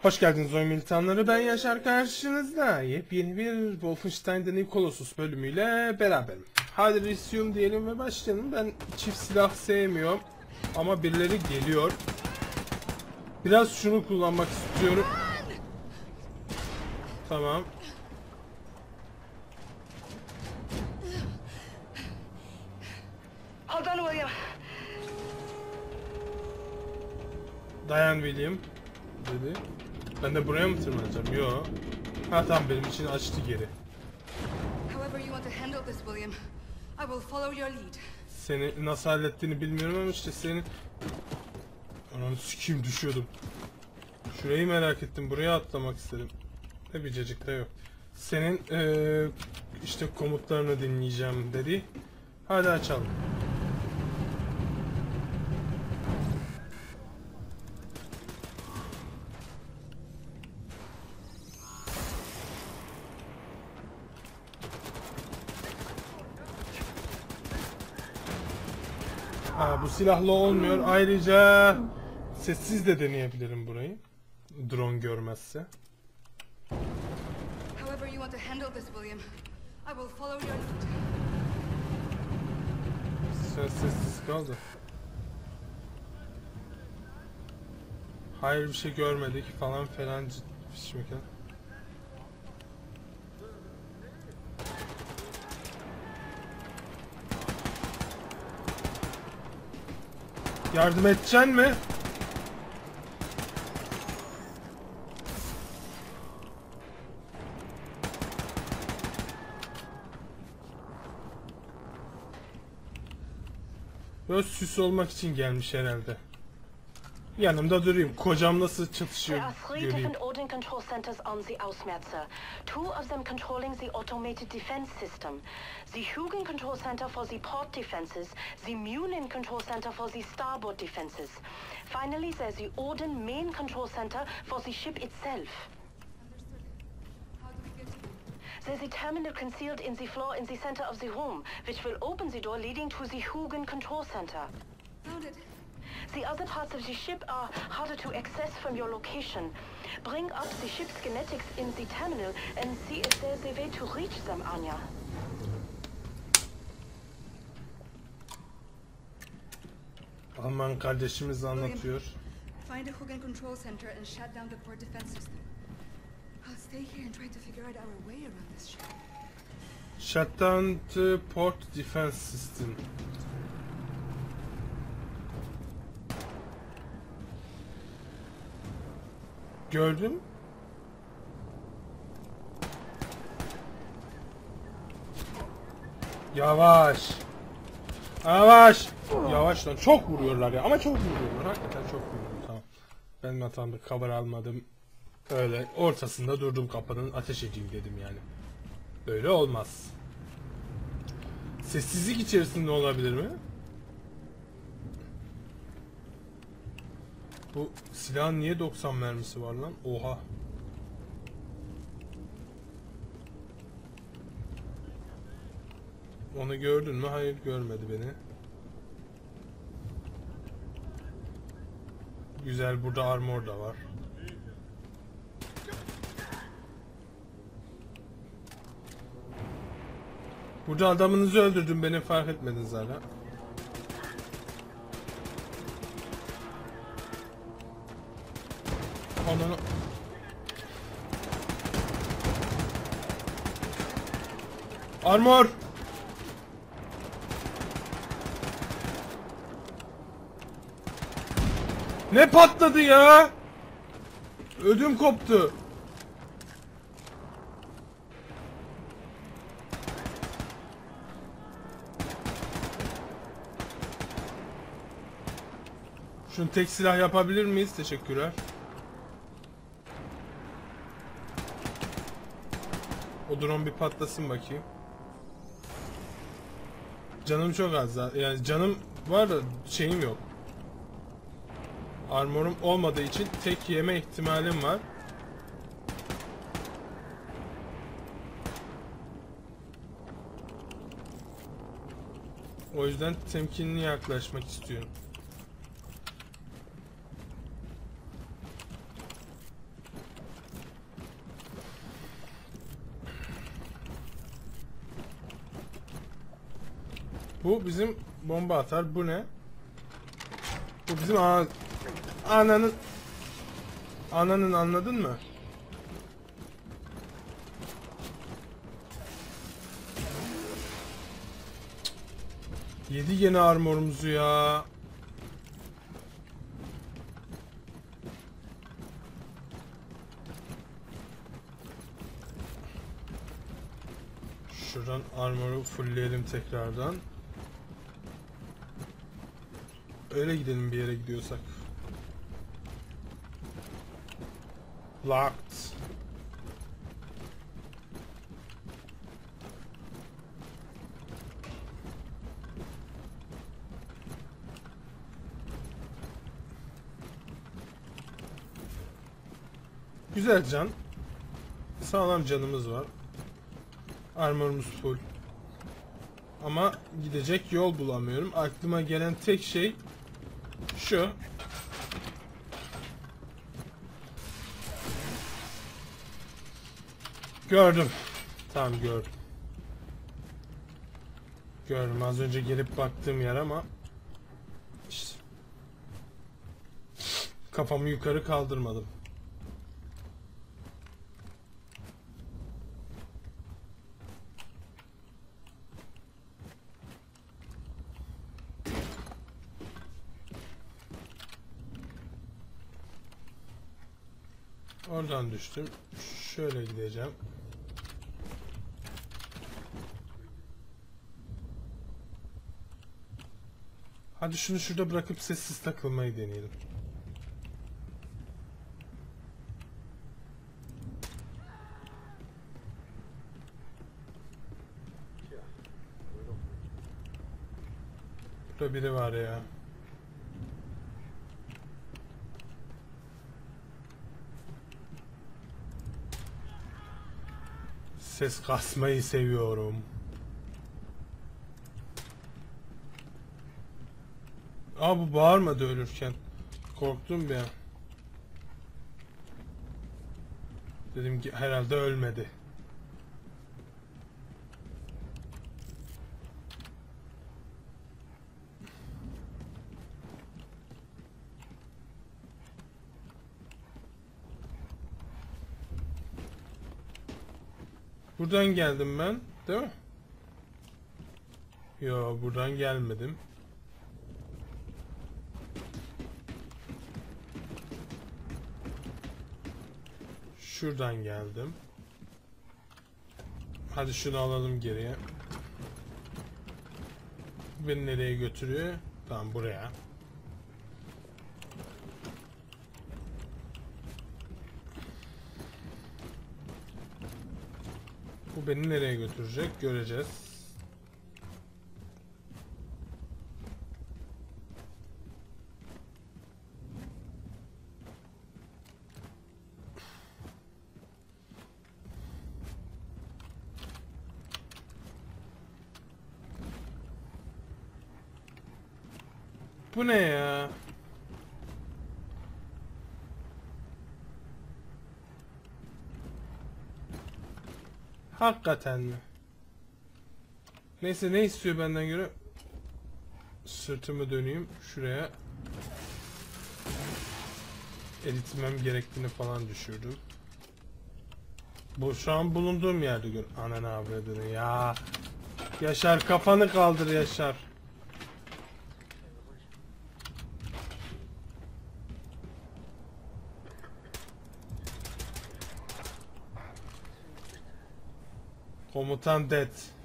Hoş geldiniz oyun militanları. Ben Yaşar, karşınızda yepyeni bir Wolfenstein The New Colossus bölümüyle beraberim. Hadi resume diyelim ve başlayalım. Ben çift silah sevmiyorum ama birileri geliyor. Biraz şunu kullanmak istiyorum. Tamam. Hold on, William. Dayan William dedi. Ben de buraya mı tırmanacağım? Yo. Ha tamam, benim için açtı geri. However you want to handle this, William, I will follow your lead. Seni nasıl hallettiğini bilmiyorum ama işte seni... Ananı sikeyim, düşüyordum. Şurayı merak ettim. Buraya atlamak istedim. Ne bir cacık da yok. Senin işte komutlarını dinleyeceğim dedi. Hadi açalım. Bu silahla olmuyor. Ayrıca sessiz de deneyebilirim burayı. Drone görmezse. However you want to handle this, William, I will follow your lead. Sen sessiz kaldı. Hayır, bir şey görmedik falan filan. Pişmeken. Yardım edeceksin mi? Böyle süs olmak için gelmiş herhalde. Yanımda durayım. Kocam nasıl çatışıyor There are three göreyim. different Odin control centers on the Ausmerzer. Two of them controlling the automated defense system. The Hugin control center for the port defenses. The Munin control center for the starboard defenses. Finally, there's the Odin main control center for the ship itself. Understood. How do we get to them? There's a terminal concealed in the floor in the center of the room, which will open the door leading to the Hugin control center. Found it. The other parts of the ship are harder to access from your location. Bring up the ship's schematics in the terminal and see if there's a way to reach them, Anya. Alman kardeşimiz anlatıyor. Find a Hugin control center and shut down the port defense system. I'll stay here and try to figure out our way around this ship. Shut down the port defense system. Gördüm. Yavaş. Yavaş. Yavaş lan. Çok vuruyorlar ya. Ama çok vuruyorlar. Hakikaten çok vuruyorlar. Tamam. Ben hatamda cover almadım. Öyle ortasında durdum kapının. Ateş edeyim dedim yani. Böyle olmaz. Sessizlik içerisinde olabilir mi? Bu silahın niye 90 mermisi var lan? Oha. Onu gördün mü? Hayır, görmedi beni. Güzel, burada armor da var. Burada adamınızı öldürdüm, beni fark etmediniz hala. Onu... Armor! Ne patladı ya? Ödüm koptu. Şunu tek silah yapabilir miyiz? Teşekkürler. O drone bir patlasın bakayım. Canım çok az zaten. Yani canım var da şeyim yok. Armorum olmadığı için tek yeme ihtimalim var. O yüzden temkinli yaklaşmak istiyorum. Bu bizim bomba atar. Bu ne? Bu bizim ananın anladın mı? Yedi gene armorumuzu ya. Şuradan armoru fullleyelim tekrardan. Öyle gidelim bir yere gidiyorsak. Locked. Güzel can. Sağlam canımız var. Armorumuz full. Ama gidecek yol bulamıyorum. Aklıma gelen tek şey şu. Gördüm. Tamam gördüm. Gördüm. Az önce gelip baktığım yer ama işte kafamı yukarı kaldırmadım. Oradan düştüm. Şöyle gideceğim. Hadi şunu şurada bırakıp sessiz takılmayı deneyelim. Burada biri var ya. Ses kasmayı seviyorum. Bu bağırmadı ölürken. Korktum bir an. Dedim ki herhalde ölmedi. Buradan geldim ben, değil mi? Yo, buradan gelmedim. Şuradan geldim. Hadi şunu alalım geriye. Beni nereye götürüyor? Tamam, buraya. Bu beni nereye götürecek? Göreceğiz. Bu ne ya? Hakikaten mi? Neyse, ne istiyor benden göre? Sırtımı döneyim şuraya. Eritmem gerektiğini falan düşürdüm. Bu şu an bulunduğum yerde gör. Ananı avradını ya. Yaşar, kafanı kaldır Yaşar. Komutan dead.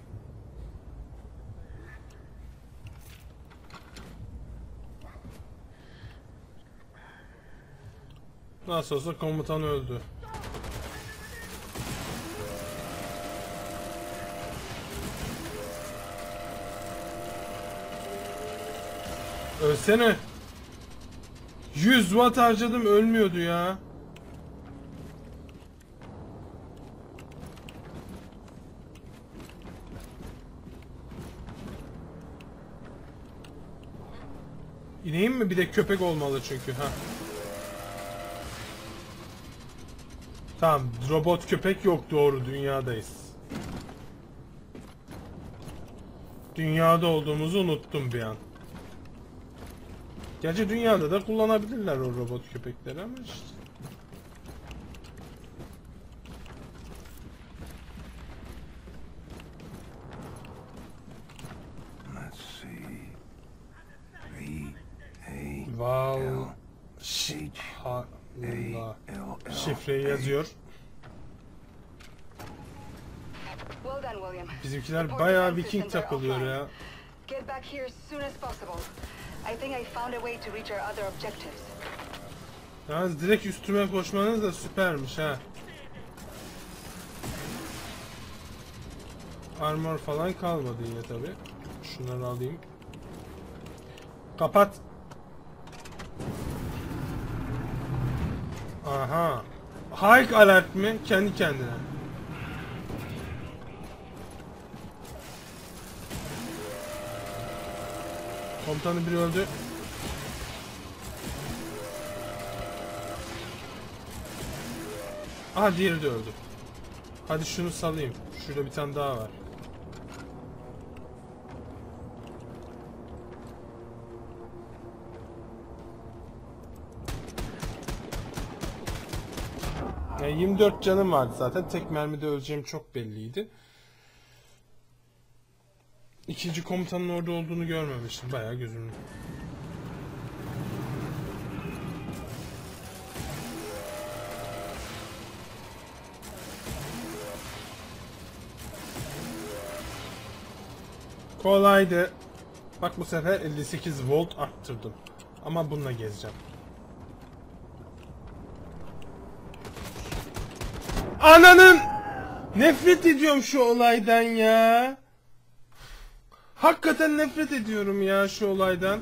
Nasıl olsa komutan öldü. Ölsene. 100 watt harcadım, ölmüyordu ya. İneyim mi? Bir de köpek olmalı çünkü. Ha. Tamam, robot köpek yok, doğru, dünyadayız. Dünyada olduğumuzu unuttum bir an. Gerçi dünyada da kullanabilirler o robot köpekleri ama işte. Let's see. V-A-L-H-L. Şifreyi yazıyor. Well done, William. Bizimkiler The port bayağı defense Viking systems are takılıyor offline. ya. Get back here as soon as possible. I think I found a way to reach our other objectives. Yalnız direkt üstüme koşmanız da süpermiş ha. Armor falan kalmadı yine tabi. Şunları alayım. Kapat. Aha. Hike alert mi? Kendi kendine. Komutanı biri öldü. Aha diğeri de öldü. Hadi şunu salayım. Şurada bir tane daha var. Yani 24 canım vardı zaten. Tek mermide öleceğim çok belliydi. İkinci komutanın orada olduğunu görmemiştim. Bayağı gözümün. Kolaydı. Bak bu sefer 58 volt arttırdım. Ama bununla gezeceğim. Ananın! Nefret ediyorum şu olaydan ya. Hakikaten nefret ediyorum ya şu olaydan.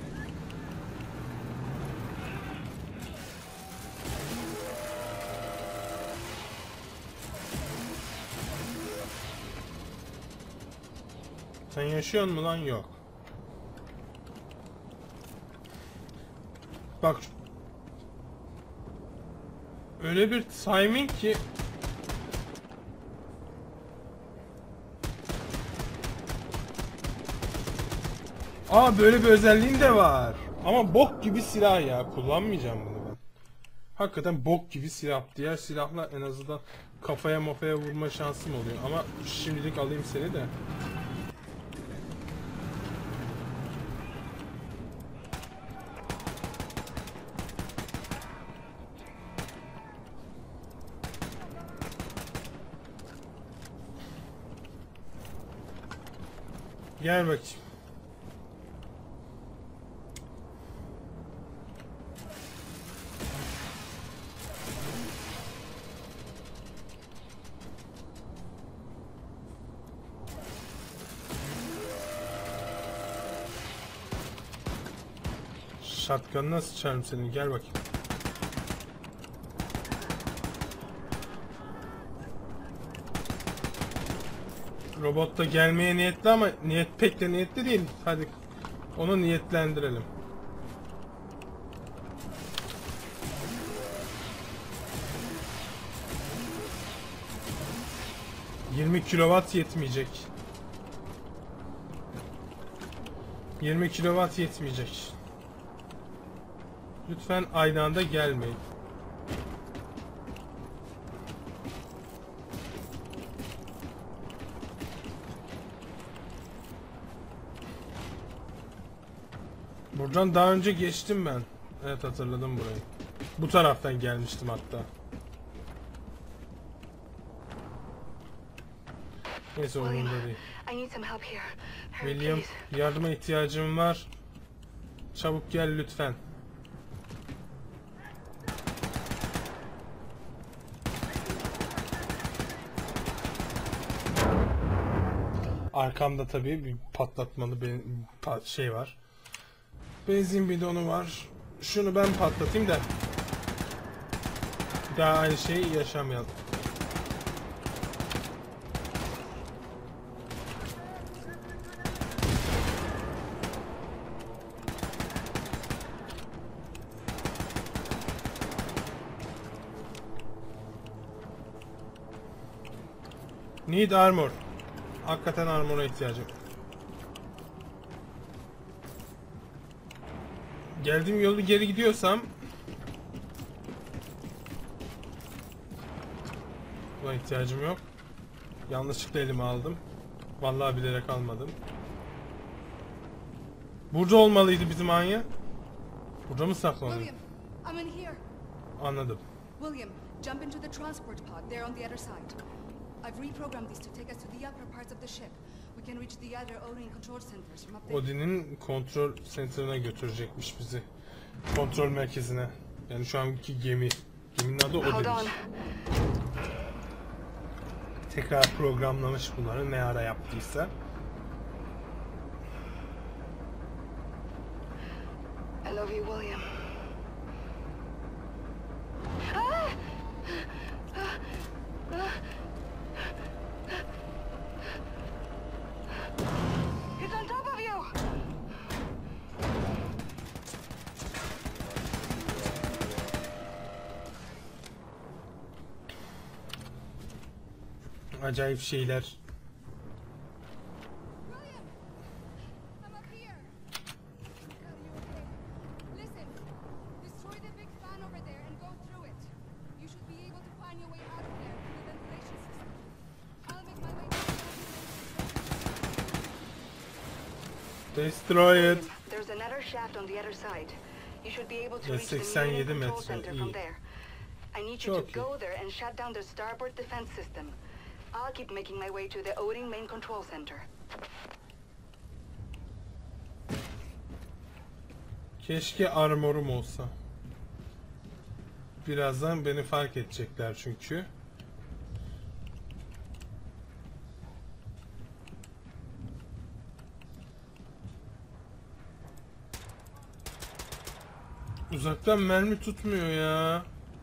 Sen yaşıyor musun lan? Yok. Bak. Öyle bir timing ki. Aa böyle bir özelliğin de var. Ama bok gibi silah ya. Kullanmayacağım bunu ben. Hakikaten bok gibi silah. Diğer silahla en azından kafaya mafaya vurma şansım oluyor. Ama şimdilik alayım seni de. Gel bakayım. Shotgun'ına sıçarım seni. Gel bakayım. Robot da gelmeye niyetli ama pek de niyetli değil. Hadi onu niyetlendirelim. ...20 kW yetmeyecek. 20 kW yetmeyecek. Lütfen aynı anda gelmeyin. Buradan daha önce geçtim ben. Evet hatırladım burayı. Bu taraftan gelmiştim hatta. Neyse umurumda değil. I need some help here. Hurry, William, please. yardıma ihtiyacım var. Çabuk gel lütfen. Arkamda tabii bir patlatmalı şey var. Benzin bidonu var. Şunu ben patlatayım da bir daha aynı şeyi yaşamayalım. Need armor. Hakikaten armora ihtiyacım. geldiğim yolu geri gidiyorsam buna ihtiyacım yok. Yanlışlıkla elime aldım. Vallahi bilerek almadım. Burada olmalıydı bizim Anya. Burada mı saklanıyor? William, I'm in here. Anladım. William, jump into the transport pod there on the other side. I've reprogrammed these to take us to the upper parts of the ship. We can reach the other Odin control centers from up there. Odin'in kontrol center'ına götürecekmiş bizi. Kontrol merkezine. Yani şu anki gemi. Geminin adı Hold Odin. on. Tekrar programlamış bunları ne ara yaptıysa. I love you, William. He's on top of you! Acayip şeyler. William! I'm up here! Are you okay? Listen, destroy the big fan over there and go through it. You should be able to find your way out of there through the ventilation system. I'll make my way down. Destroy it. There's another shaft on the other side. You should be able to Ya reach the 87 main control metre, center iyi. from there. I need you Çok to iyi. go there and shut down the starboard defense system. I'll keep making my way to the Odin main control center. Keşke armorum olsa. Birazdan beni fark edecekler çünkü. Uzaktan mermi tutmuyor ya.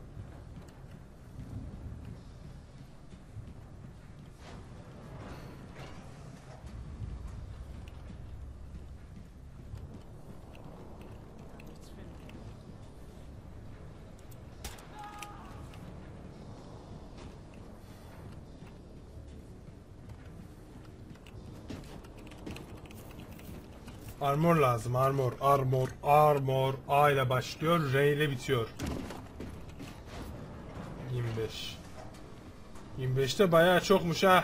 Armor lazım, armor, armor, armor. A ile başlıyor, R ile bitiyor. 25. 25 de bayağı çokmuş ha.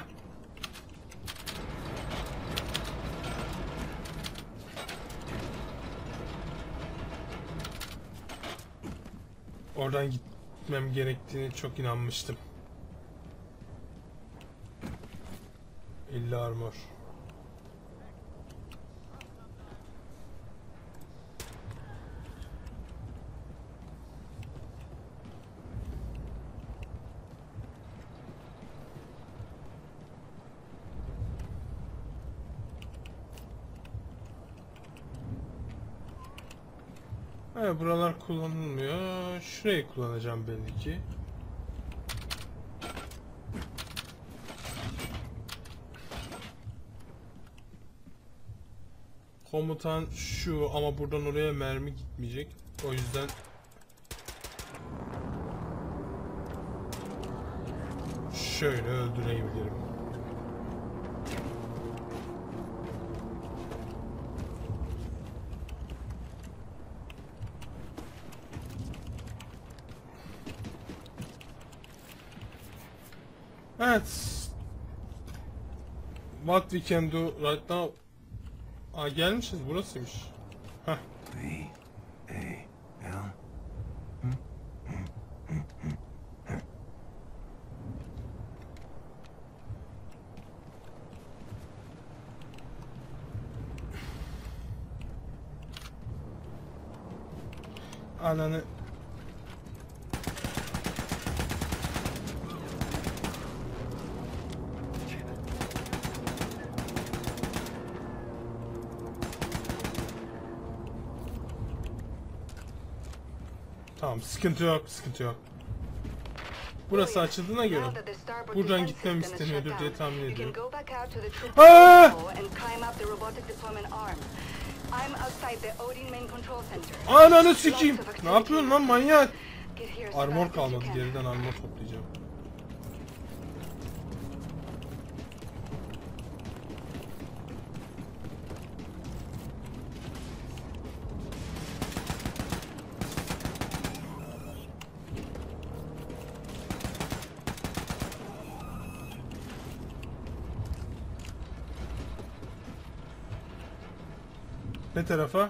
Oradan gitmem gerektiğini çok inanmıştım. 50 armor. Evet, buralar kullanılmıyor. Şurayı kullanacağım belli ki. Komutan şu ama buradan oraya mermi gitmeyecek. O yüzden şöyle öldürebilirim. Evet. What we can do right now. Aa, gelmişiz, burasıymış. Heh. V-A-L. Ananı. Tamam, sıkıntı yok, sıkıntı yok. Burası açıldığına göre Now that the starboard buradan defense gitmem system is isteniyordur shut diye down, tahmin you can ediyorum. go back out to the troop Ah! depot and climb up the robotic deployment arm. I'm outside the Odin main control center. Ananı sikeyim. Ne yapıyorsun lan manyak? Get here as Armor fast as you kalmadı, can. geriden armor toplayacağım. Ne tarafa?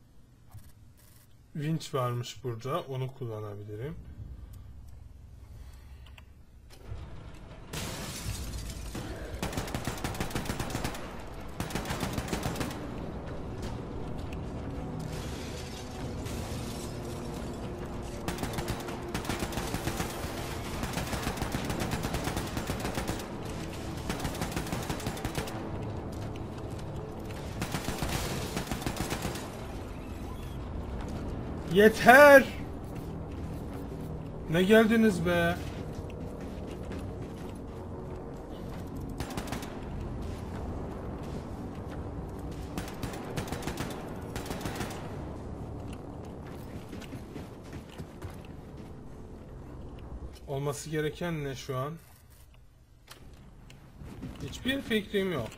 Winch varmış burada. Onu kullanabilirim. Yeter! Ne geldiniz be? Olması gereken ne şu an? Hiçbir fikrim yok.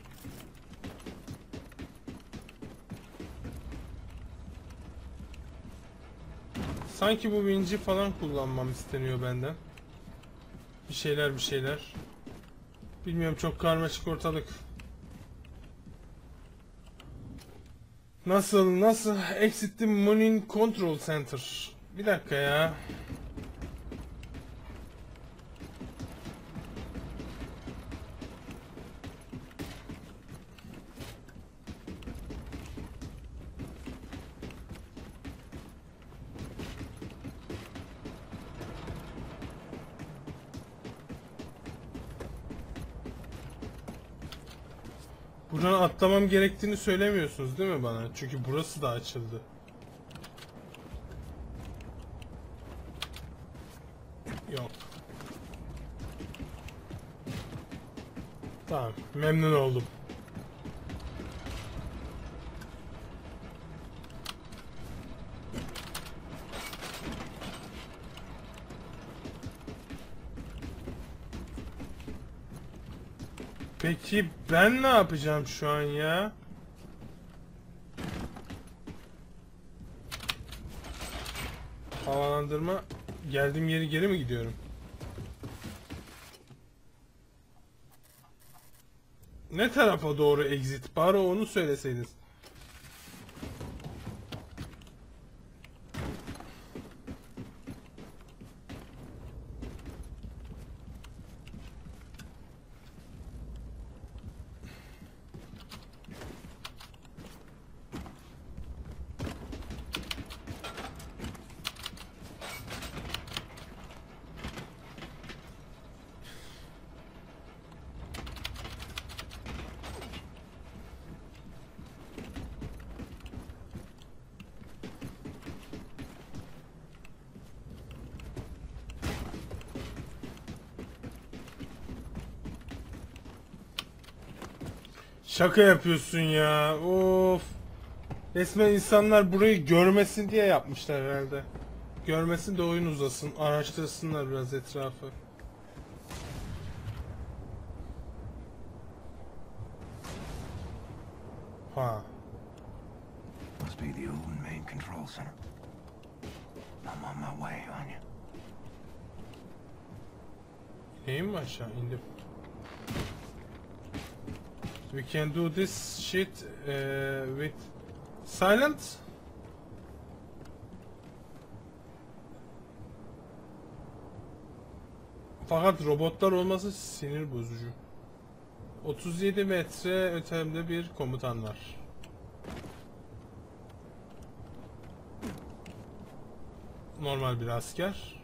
Sanki bu vinci falan kullanmam isteniyor benden. Bir şeyler. Bilmiyorum, çok karmaşık ortalık. Nasıl? Exit the Monin Control Center. Bir dakika ya. Buradan atlamam gerektiğini söylemiyorsunuz değil mi bana? Çünkü burası da açıldı. Yok. Tamam, memnun oldum. Peki ben ne yapacağım şu an ya? Havalandırma. Geldiğim yeri geri mi gidiyorum? Ne tarafa doğru exit? Bari onu söyleseydiniz. Şaka yapıyorsun ya. Of. Resmen insanlar burayı görmesin diye yapmışlar herhalde. Görmesin de oyun uzasın. Araştırsınlar biraz etrafı. Ha. Must be the old main control center. I'm on my way, Anya. İneyim mi aşağı? İndim. We can do this shit with silent. Fakat robotlar olması sinir bozucu. 37 metre ötemde bir komutan var. Normal bir asker.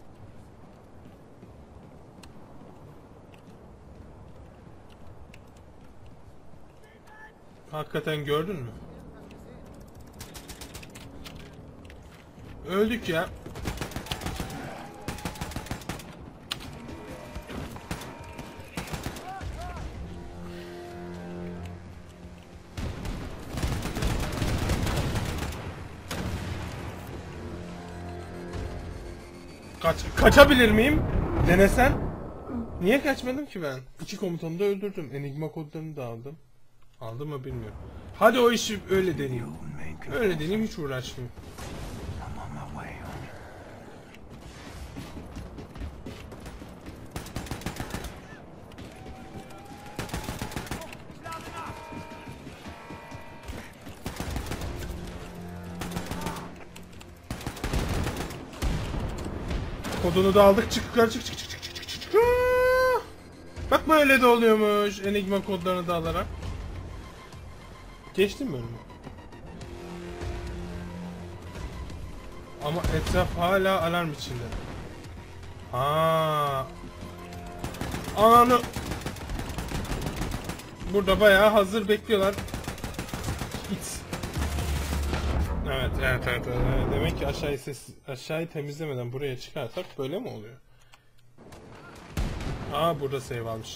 Hakikaten gördün mü? Öldük ya. Kaçabilir miyim? Denesen? Niye kaçmadım ki ben? İki komutanı da öldürdüm. Enigma kodlarını da aldım. Aldım mı bilmiyorum. Hadi o işi öyle deneyeyim. Öyle deneyeyim, hiç uğraşmayayım. I'm on my way, Anya. Kodunu da aldık. Çık yukarı, çık çık çık çık çık çık çık. Aa! Bak böyle de oluyormuş Enigma kodlarını da alarak. Geçtim mi önüme? Ama etraf hala alarm içinde. Aa. Ananı. Burada bayağı hazır bekliyorlar. İt. Evet. Demek ki aşağıyı temizlemeden buraya çıkarsak böyle mi oluyor? Aa, burada save almış.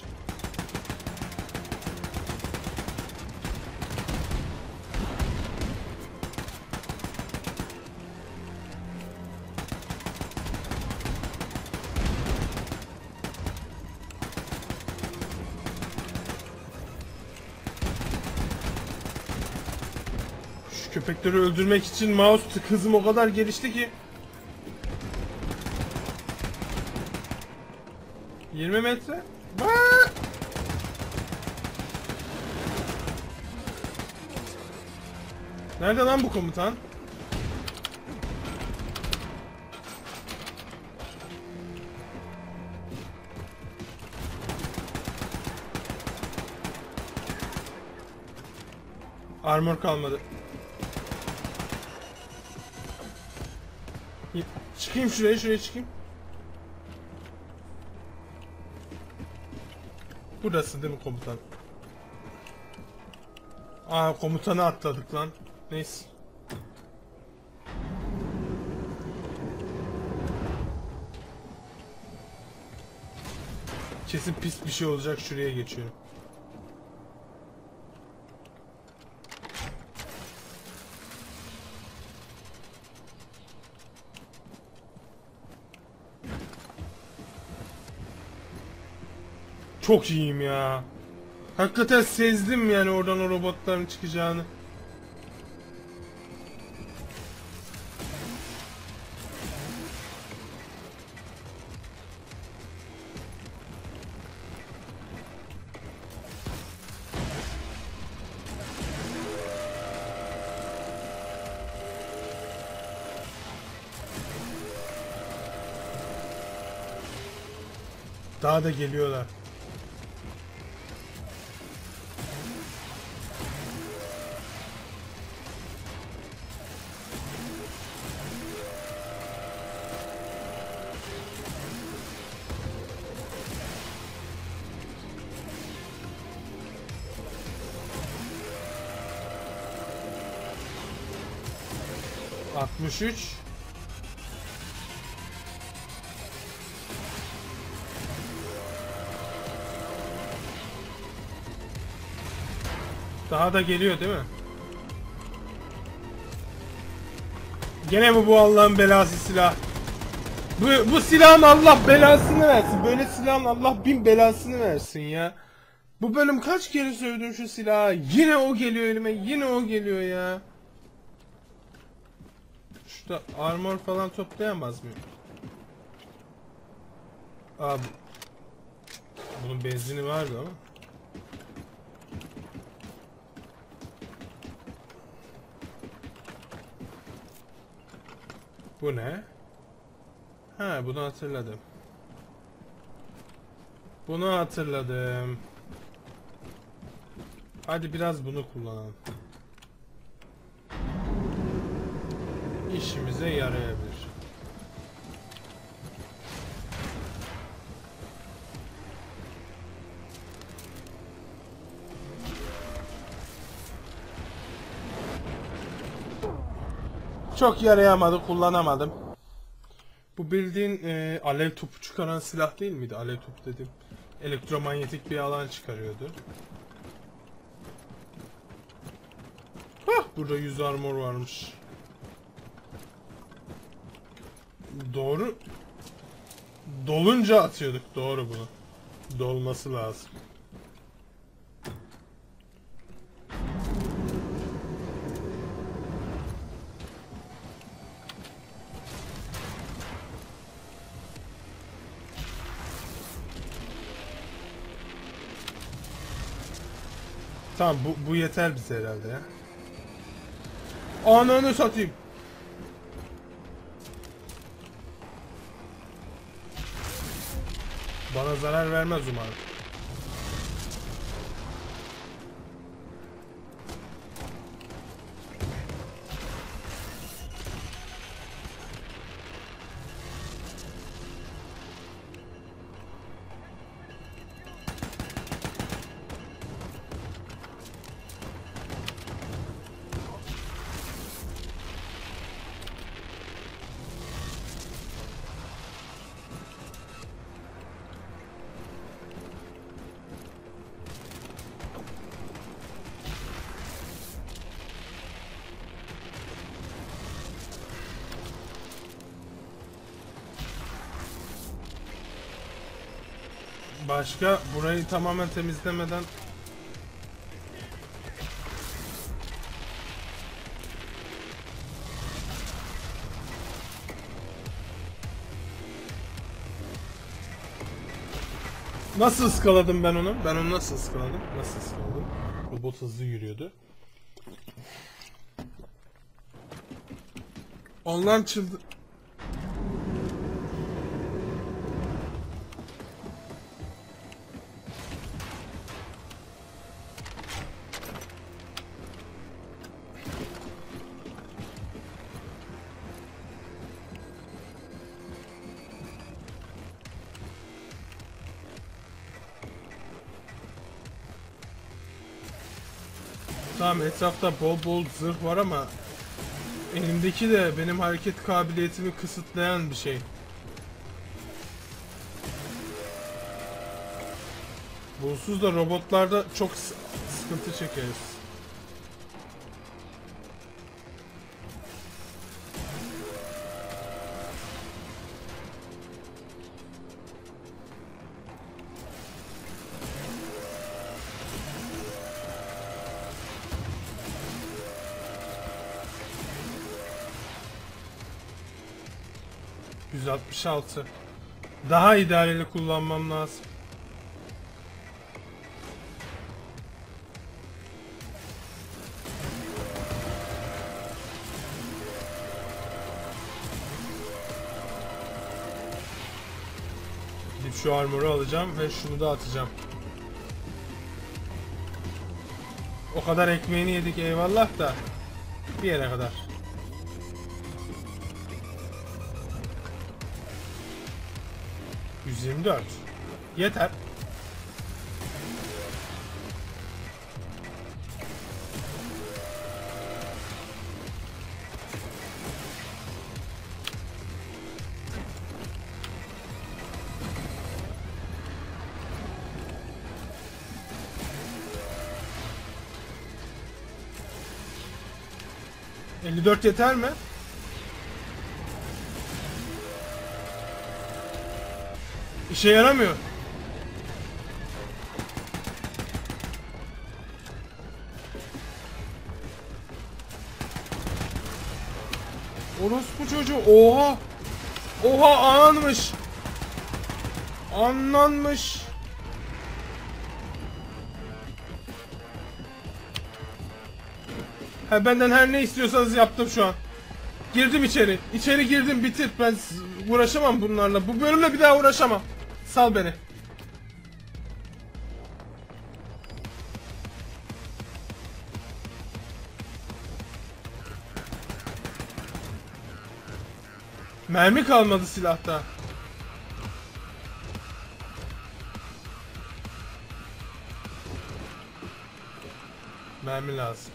Köpekleri öldürmek için mouse hızım o kadar gelişti ki 20 metre. Aa! Nerede lan bu komutan? Armor kalmadı. Çıkayım şuraya çıkayım. Burası değil mi komutan? Aa, komutanı atladık lan. Neyse. Kesin pis bir şey olacak, şuraya geçiyorum. Çok iyiyim ya. Hakikaten sezdim yani oradan o robotların çıkacağını. Daha da geliyorlar. ...63... Daha da geliyor değil mi? Gene mi bu Allah'ın belası silah? Bu silahın Allah belasını versin. Böyle silahın Allah bin belasını versin ya. Bu bölüm kaç kere sövdüm şu silahı. Yine o geliyor elime. Yine o geliyor ya. Şurada armor falan toplayamaz mıyım? Abi. Bunun benzini vardı ama. Bu ne? Ha, bunu hatırladım. Bunu hatırladım. Hadi biraz bunu kullanalım. İşimize yarayabilir. Çok yarayamadı, kullanamadım. Bu bildiğin alev topu çıkaran silah değil miydi? Alev topu dedim. Elektromanyetik bir alan çıkarıyordu. Hah, burada 100 armor varmış. Doğru. Dolunca atıyorduk. Doğru bunu. Dolması lazım. Tamam, bu yeter bize herhalde ya. Ananı satayım. Bana zarar vermez umarım. Başka burayı tamamen temizlemeden nasıl ıskaladım ben onu? Ben onu nasıl ıskaladım? Nasıl ıskaladım? Robot hızlı yürüyordu. Onlar çıldı. Tamam, etrafta bol bol zırh var ama elimdeki de benim hareket kabiliyetimi kısıtlayan bir şey. Bunsuz da robotlarda çok sıkıntı çekeriz. %66. Daha idareli kullanmam lazım. Gidip şu armoru alacağım ve şunu da atacağım. O kadar ekmeğini yedik eyvallah da bir yere kadar. %24. Yeter. ...54 yeter mi? İşe yaramıyor. Orospu çocuğu. Oha. Oha, ananmış. Anlanmış. Ha, benden her ne istiyorsanız yaptım şu an. Girdim içeri. İçeri girdim, bitir. Ben uğraşamam bunlarla. Bu bölümle bir daha uğraşamam. Sal beni. Mermi kalmadı silahta. Mermi lazım.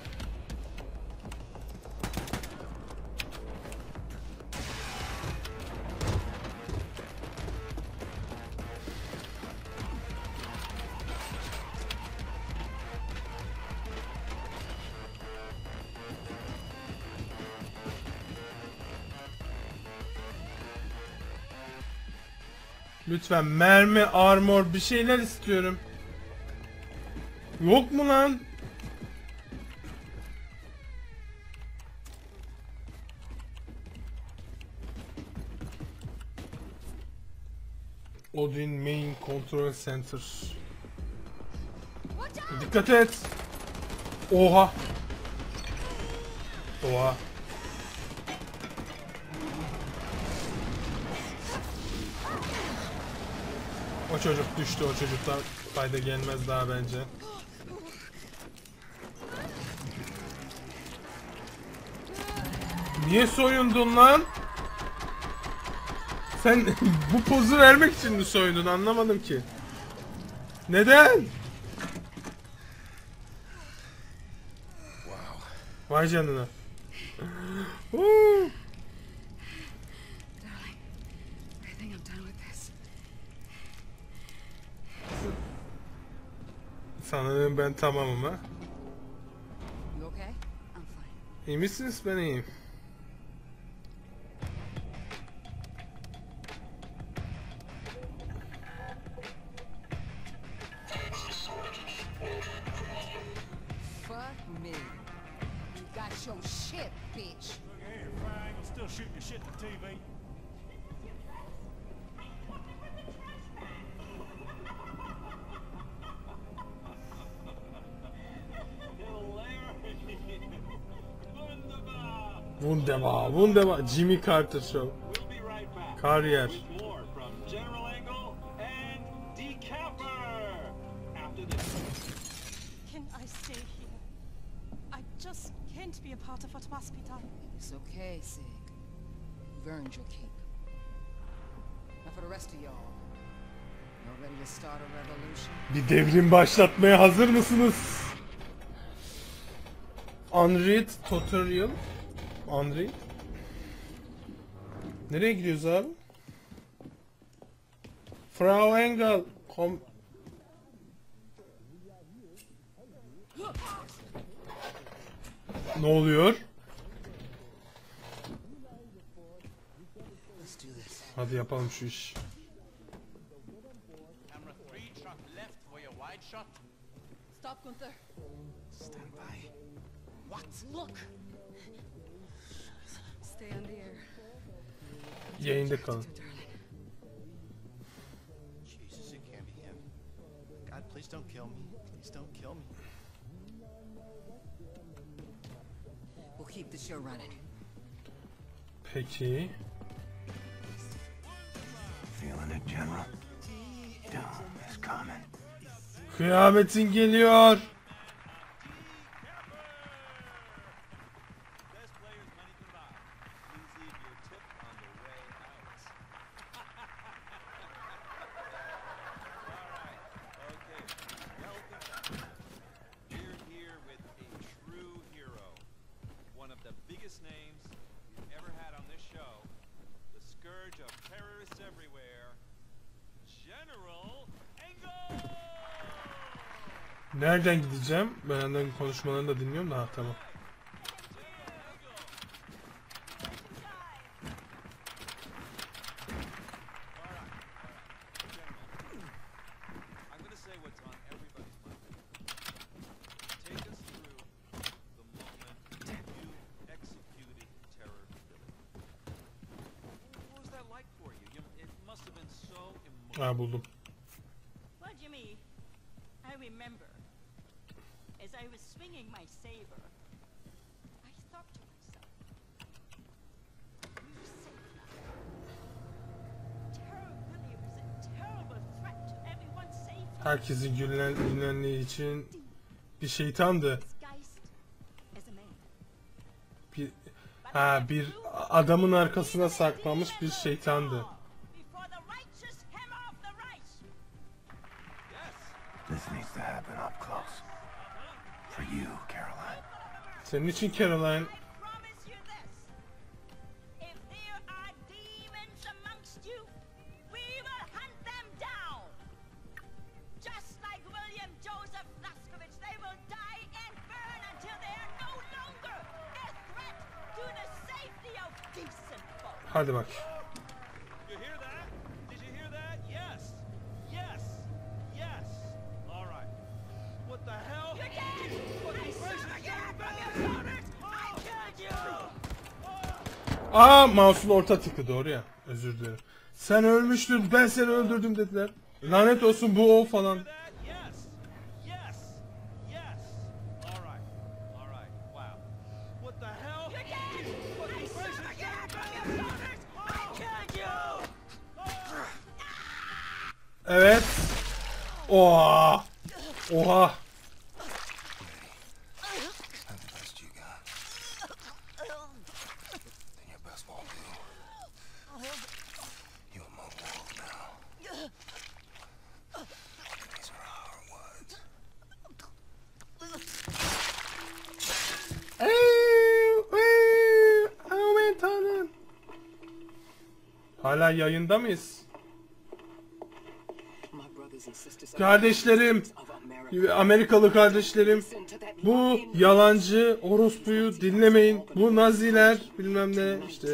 Lütfen mermi, armor, bir şeyler istiyorum. Yok mu lan? Odin Main Control Center. Dikkat et. Oha. Oha. O çocuk düştü, o çocuktan fayda gelmez daha bence. Niye soyundun lan? Sen bu pozu vermek için mi soyundun, anlamadım ki. Neden? Vay canına. Darling, I think I'm done with this. Sanırım ben tamamım ha. You okay? I'm fine. İyi misiniz? Ben iyiyim. Fuck me. You got your shit, bitch. Hey, fine. I'm still shooting your shit to TV. Wunderbar, wunderbar. Jimmy Carter Show. We'll be right back. Kariyer. With more from General Angle and Decapper. After this. Can I stay here? I just can't be a part of what must be done. It's okay, Sig. You've earned your keep. Now for the rest of y'all. Y'all ready to start a revolution? Bir devrim başlatmaya hazır mısınız? Unread Tutorial. Unread. Nereye gidiyoruz abi? Frau Engel. Ne oluyor? Let's do this. Hadi yapalım şu iş. Camera 3, truck left for your wide shot. Stop, Gunther. Stand by. What? Look. Stay on the air. Yayında kalın. Darling. Jesus, it can't be him. God, please don't kill me. Please don't kill me. We'll keep the show running. Peki. Feeling it, General? Doom is coming. Kıyametin geliyor. Best players money can buy. Please leave your tip on the way out. Alright, okay. Welcome back. We're here with a true hero. One of the biggest names we've ever had on this show. The scourge of terrorists everywhere. General Angle! Nereden gideceğim? Ben onların konuşmalarını da dinliyorum da. Ha, tamam. I'm going to say what's on everybody's mind. Take us through the moment you executed Terror Billy. What was that like for you? It must have been so emotional. Ha, buldum. Well, Jimmy, I remember. As I was swinging my saber, I thought to myself, "You're safe now." Terror Billy was a terrible threat to everyone's safety. Herkesin gülenliği için bir şeytandı. Disguised as a man. Bir adamın arkasına saklanmış bir şeytandı. Before the righteous hammer of the right. This needs to happen up close. For you, Caroline. Senin için Caroline. I promise you this. If there are demons amongst you, we will hunt them down. Just like William Joseph Laskovich, they will die and burn until they are no longer a threat to the safety of decent folk. Hadi bak. You hear that? Did you hear that? Yes. Yes. Yes. All right. What the hell? You did! I saw you from your opponent! I killed you! Aa, mouse'un orta tıkı, doğru ya. Özür dilerim. Sen ölmüştün, ben seni öldürdüm dediler. Lanet olsun bu o falan. That? Yes. Yes. Yes. All right. All right. Wow. What the hell? You did! I saw you from your opponent! I killed you! Evet. Oha. Oha. Is that the best you got? Then your best won't do. You're in my world now. These are our words. Aman tanrım. Hala yayında mıyız? Kardeşlerim, Amerikalı kardeşlerim, bu yalancı orospuyu dinlemeyin. Bu Naziler bilmem ne işte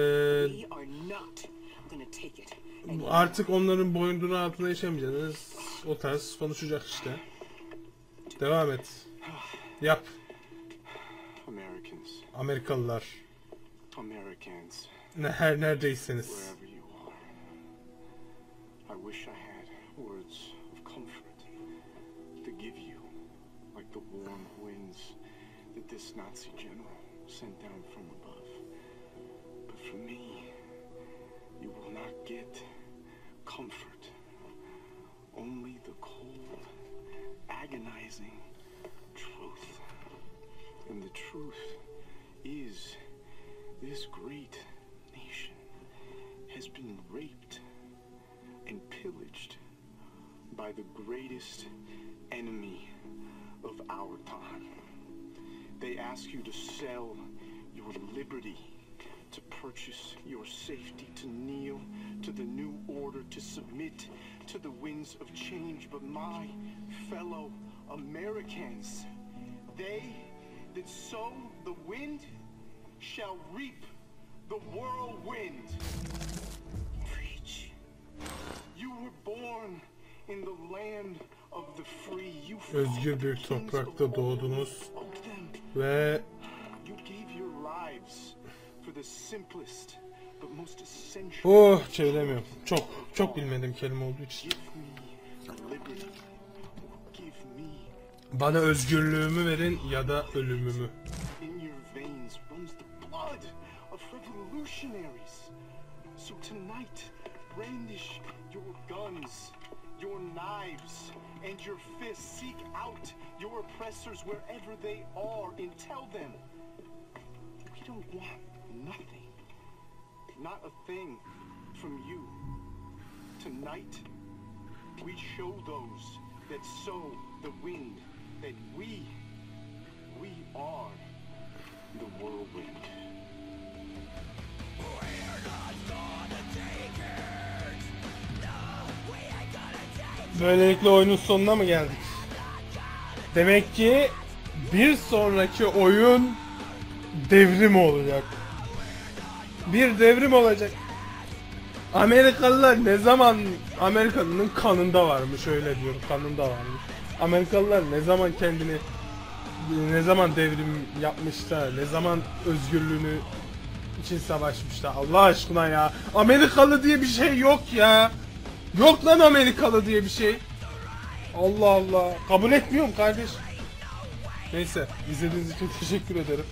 artık onların boyunduruğu altında yaşamayacağız. O tarz konuşacak işte. Devam et. Yap. Americans, Amerikalılar. Americans, Her neredeyseniz. wherever you are. I wish I had words of comfort to give you, like the warm winds that this Nazi general sent down from above. But for me, you will not get comfort. Only the cold, agonizing truth. And the truth is, this great nation has been raped and pillaged by the greatest enemy of our time. They ask you to sell your liberty, to purchase your safety, to kneel to the new order, to submit to the winds of change. But my fellow Americans, they that sow the wind shall reap the whirlwind. Preach. You were born in the land of the free. You Özgür bir toprakta doğdunuz ve You gave your lives for the simplest but most essential. oh çeviremiyorum. Çok bilmediğim kelime olduğu için. Give me liberty or give me. Bana özgürlüğümü verin ya da ölümümü. In your veins runs the blood of revolutionaries. So tonight, brandish your guns, your knives, and your fists. Seek out your oppressors wherever they are and tell them, we don't want nothing, not a thing from you. Tonight, we show those that sow the wind that we are the whirlwind. Böylelikle oyunun sonuna mı geldik? Demek ki bir sonraki oyun devrim olacak. Bir devrim olacak. Amerikalılar ne zaman Amerikalı'nın kanında varmış, öyle diyorum, kanında varmış. Amerikalılar ne zaman kendini, ne zaman devrim yapmışlar, ne zaman özgürlüğünü için savaşmışlar. Allah aşkına ya. Amerikalı diye bir şey yok ya. Yok lan Amerikalı diye bir şey. Allah Allah. Kabul etmiyorum kardeş. Neyse. İzlediğiniz için teşekkür ederim.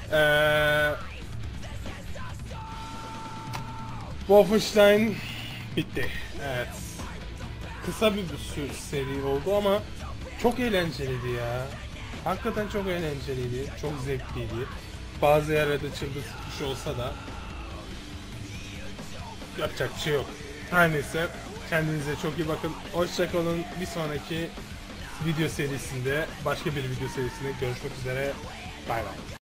Wolfenstein bitti. Evet. Kısa bir seri oldu ama çok eğlenceliydi ya. Hakikaten çok eğlenceliydi. Çok zevkliydi. Bazı yerlerde çıldırtmış olsa da yapacak bir şey yok. Her neyse. Kendinize çok iyi bakın. Hoşça kalın. Bir sonraki video serisinde, başka bir video serisinde görüşmek üzere. Bay bay.